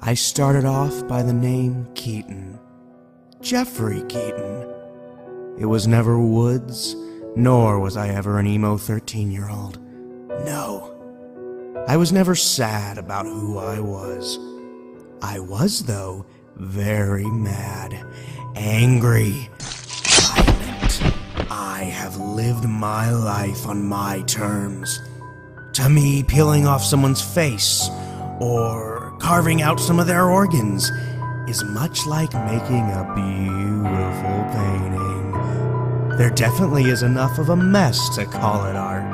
I started off by the name Keaton. Jeffrey Keaton. It was never Woods, nor was I ever an emo 13-year-old. No. I was never sad about who I was. I was, though, very mad, angry, violent. I have lived my life on my terms. To me, peeling off someone's face or carving out some of their organs is much like making a beautiful painting. There definitely is enough of a mess to call it art.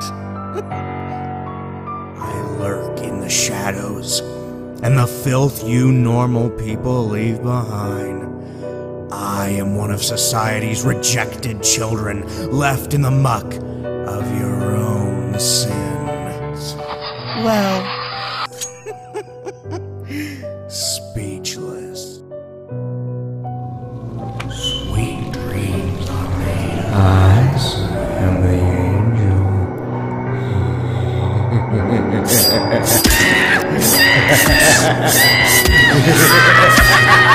I lurk in the shadows and the filth you normal people leave behind. I am one of society's rejected children, left in the muck of your own sins. Well, speechless. Sweet dreams are made of eyes and the angel.